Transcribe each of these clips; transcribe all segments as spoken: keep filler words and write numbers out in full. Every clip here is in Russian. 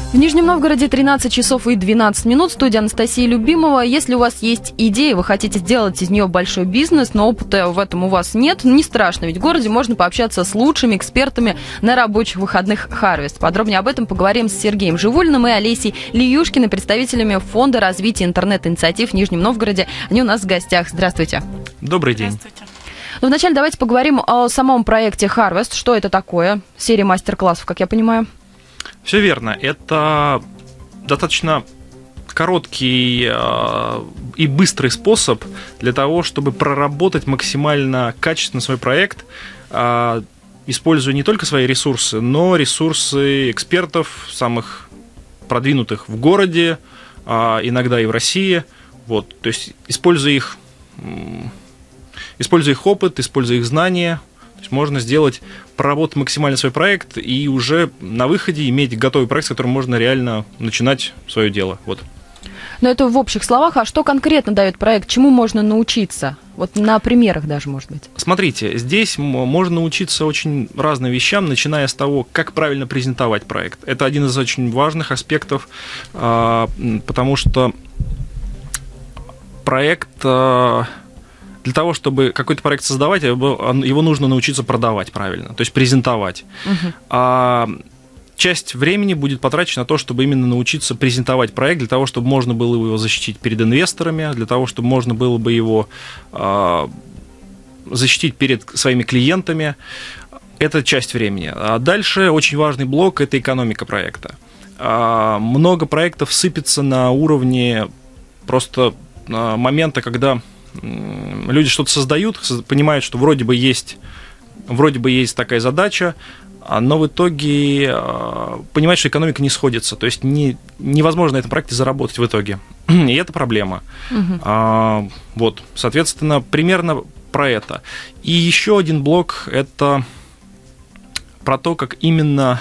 В Нижнем Новгороде тринадцать часов и двенадцать минут. Студия Анастасии Любимова. Если у вас есть идея, вы хотите сделать из нее большой бизнес, но опыта в этом у вас нет, не страшно, ведь в городе можно пообщаться с лучшими экспертами на рабочих выходных Harvest. Подробнее об этом поговорим с Сергеем Живулиным и Олесей Лиюшкиной, представителями Фонда развития интернет-инициатив в Нижнем Новгороде. Они у нас в гостях. Здравствуйте. Добрый день. Здравствуйте. Но вначале давайте поговорим о самом проекте Harvest. Что это такое? Серия мастер-классов, как я понимаю. Все верно. Это достаточно короткий э, и быстрый способ для того, чтобы проработать максимально качественно свой проект, э, используя не только свои ресурсы, но ресурсы экспертов, самых продвинутых в городе, э, иногда и в России. Вот, то есть используя их, э, используя их опыт, используя их знания, то есть можно сделать, проработать максимально свой проект и уже на выходе иметь готовый проект, с которым можно реально начинать свое дело. Вот. Но это в общих словах. А что конкретно дает проект? Чему можно научиться? Вот на примерах даже, может быть. Смотрите, здесь можно научиться очень разным вещам, начиная с того, как правильно презентовать проект. Это один из очень важных аспектов, потому что проект... Для того, чтобы какой-то проект создавать, его нужно научиться продавать правильно, то есть презентовать. Uh-huh. А часть времени будет потрачена на то, чтобы именно научиться презентовать проект, для того, чтобы можно было его защитить перед инвесторами, для того, чтобы можно было бы его а, защитить перед своими клиентами. Это часть времени. А дальше очень важный блок – это экономика проекта. А, много проектов сыпется на уровне просто а, момента, когда люди что-то создают, понимают, что вроде бы есть, вроде бы есть такая задача, но в итоге понимают, что экономика не сходится. То есть не, невозможно на этом проекте заработать в итоге. И это проблема. Угу. А, вот, соответственно, примерно про это. И еще один блок – это про то, как именно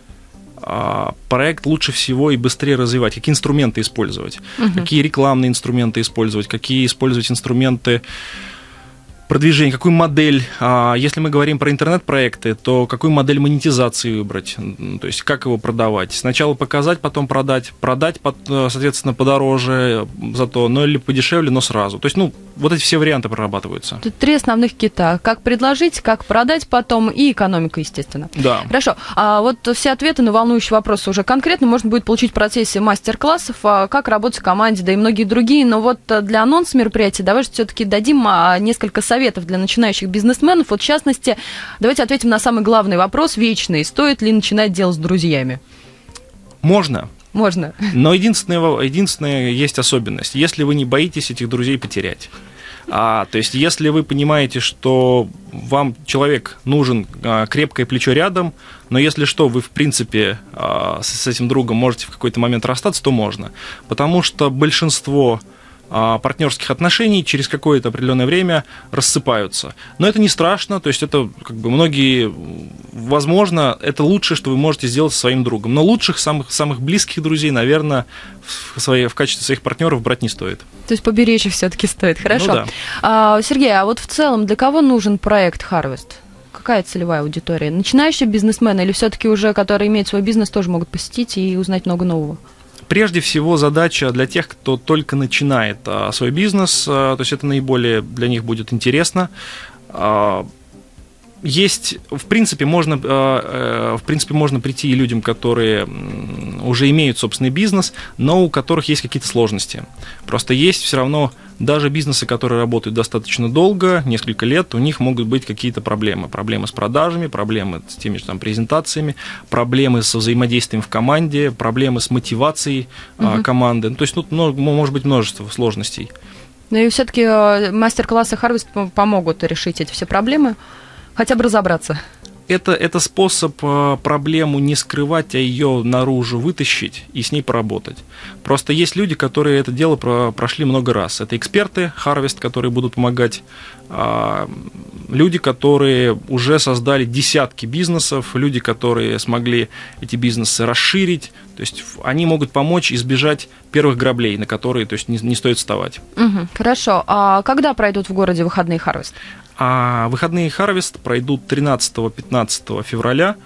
проект лучше всего и быстрее развивать, какие инструменты использовать, uh-huh. какие рекламные инструменты использовать, какие использовать инструменты продвижения, какую модель, если мы говорим про интернет-проекты, то какую модель монетизации выбрать, то есть как его продавать. Сначала показать, потом продать, продать, соответственно, подороже зато, ну или подешевле, но сразу. То есть, ну, вот эти все варианты прорабатываются. Тут три основных кита. Как предложить, как продать потом и экономика, естественно. Да. Хорошо. А вот все ответы на волнующие вопросы уже конкретно можно будет получить в процессе мастер-классов, как работать в команде, да и многие другие. Но вот для анонса мероприятия давайте все-таки дадим несколько советов для начинающих бизнесменов. Вот в частности, давайте ответим на самый главный вопрос, вечный. Стоит ли начинать дело с друзьями? Можно. Можно. Но единственное, единственное есть особенность. Если вы не боитесь этих друзей потерять. А, то есть, если вы понимаете, что вам человек нужен, а, крепкое плечо рядом, но если что, вы, в принципе, а, с, с этим другом можете в какой-то момент расстаться, то можно. Потому что большинство партнерских отношений через какое-то определенное время рассыпаются. Но это не страшно, то есть это как бы многие, возможно, это лучшее, что вы можете сделать со своим другом. Но лучших, самых, самых близких друзей, наверное, в, своей, в качестве своих партнеров брать не стоит. То есть поберечь их все-таки стоит. Хорошо. Ну, да. а, Сергей, а вот в целом для кого нужен проект Harvest? Какая целевая аудитория? Начинающие бизнесмены или все-таки уже, которые имеют свой бизнес, тоже могут посетить и узнать много нового? Прежде всего, задача для тех, кто только начинает а, свой бизнес, а, то есть это наиболее для них будет интересно. А, есть, в принципе, можно, а, а, в принципе, можно прийти и людям, которые уже имеют собственный бизнес, но у которых есть какие-то сложности. Просто есть все равно даже бизнесы, которые работают достаточно долго, несколько лет, у них могут быть какие-то проблемы. Проблемы с продажами, проблемы с теми же там презентациями, проблемы со взаимодействием в команде, проблемы с мотивацией uh-huh. команды. То есть тут может быть множество сложностей. Ну и все-таки мастер-классы Harvest помогут решить эти все проблемы, хотя бы разобраться. Это, это способ проблему не скрывать, а ее наружу вытащить и с ней поработать. Просто есть люди, которые это дело прошли много раз. Это эксперты Harvest, которые будут помогать, люди, которые уже создали десятки бизнесов, люди, которые смогли эти бизнесы расширить. То есть они могут помочь избежать первых граблей, на которые, то есть, не, не стоит вставать. Угу, хорошо. А когда пройдут в городе выходные Harvest? А выходные Harvest пройдут тринадцатого-пятнадцатого февраля.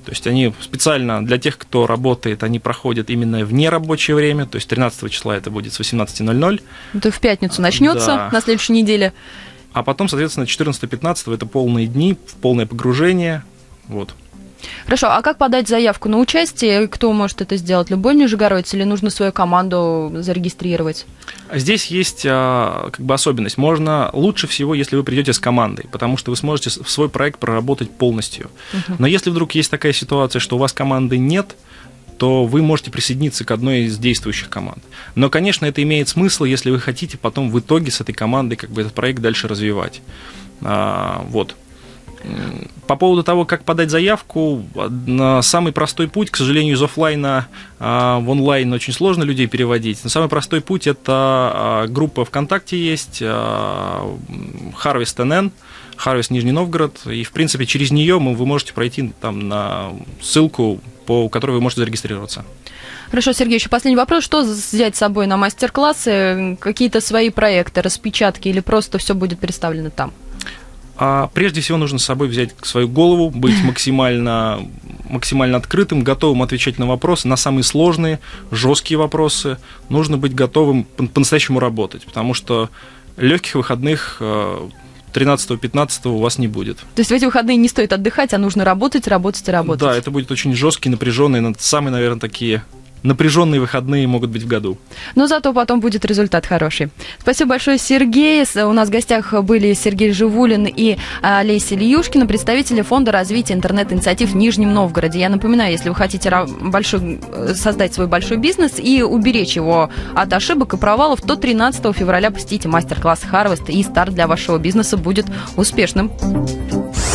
То есть они специально для тех, кто работает, они проходят именно в нерабочее время, то есть тринадцатого числа это будет с восемнадцати ноль-ноль. Это в пятницу начнется, да. На следующей неделе. А потом, соответственно, четырнадцатого-пятнадцатого это полные дни, полное погружение, вот. Хорошо, а как подать заявку на участие? Кто может это сделать? Любой нижегородец или нужно свою команду зарегистрировать? Здесь есть как бы особенность. Можно лучше всего, если вы придете с командой, потому что вы сможете свой проект проработать полностью. Uh-huh. Но если вдруг есть такая ситуация, что у вас команды нет, то вы можете присоединиться к одной из действующих команд. Но, конечно, это имеет смысл, если вы хотите потом в итоге с этой командой как бы этот проект дальше развивать. А, вот. По поводу того, как подать заявку, самый простой путь, к сожалению, из офлайна в онлайн очень сложно людей переводить, но самый простой путь – это группа ВКонтакте есть, Harvest эн эн, Harvest Нижний Новгород, и, в принципе, через нее вы можете пройти там на ссылку, по которой вы можете зарегистрироваться. Хорошо, Сергей, еще последний вопрос. Что взять с собой на мастер-классы? Какие-то свои проекты, распечатки или просто все будет представлено там? А прежде всего нужно с собой взять свою голову, быть максимально, максимально открытым, готовым отвечать на вопросы, на самые сложные, жесткие вопросы. Нужно быть готовым по-настоящему работать, потому что легких выходных тринадцатого-пятнадцатого у вас не будет. То есть в эти выходные не стоит отдыхать, а нужно работать, работать и работать? Да, это будет очень жесткие, напряженные, самые, наверное, такие... Напряженные выходные могут быть в году. Но зато потом будет результат хороший. Спасибо большое, Сергей. У нас в гостях были Сергей Живулин и Олеся Ильюшкина, представители Фонда развития интернет-инициатив в Нижнем Новгороде. Я напоминаю, если вы хотите большой, создать свой большой бизнес и уберечь его от ошибок и провалов, то тринадцатого февраля посетите мастер-класс Harvest, и старт для вашего бизнеса будет успешным.